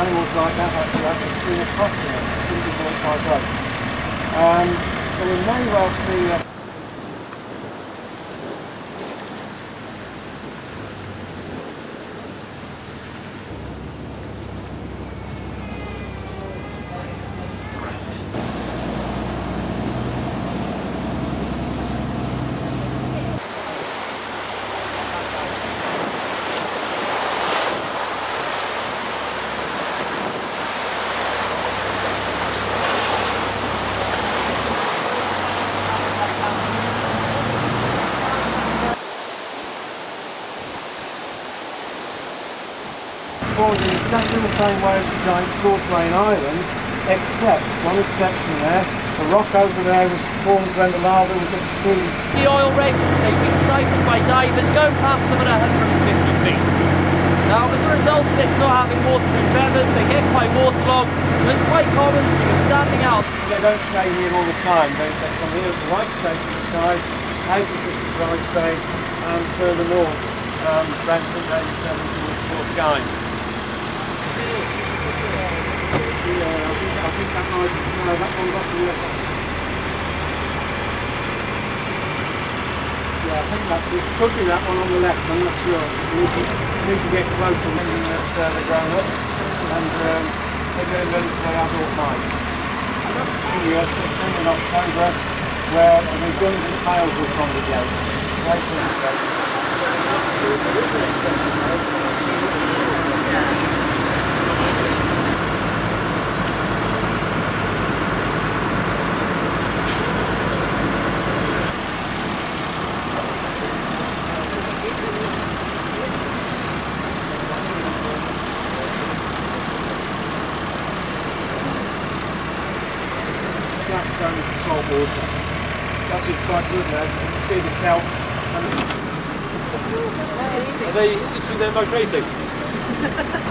animals like that actually have to swim across there. It couldn't be brought by boat. So we may well see formed in exactly the same way as the giant Ramsey Island, except one exception there. The rock over there was formed when the lava was extinct. The oil rigs, they've been sighted by divers going past them at 150 feet. Now, as a result of this not having waterproof feathers, they get quite waterlogged, so it's quite common to be standing out. They don't stay here all the time. They come here at the right station side, out of the Surprise Bay, and further north, Ramsey Island towards Fort Guy. Yeah, I think that might, no, that one got to the left. Yeah, I think that's it. Could be that one on the left, I'm not sure. We need to get closer, meaning that they're grown up and they're getting ready for their adult life. Yes, in October, where the guns and tails will congregate. Right in the place. That's only salt water. That's it's quite good now. You can see the kelp. Are they situated there migrating?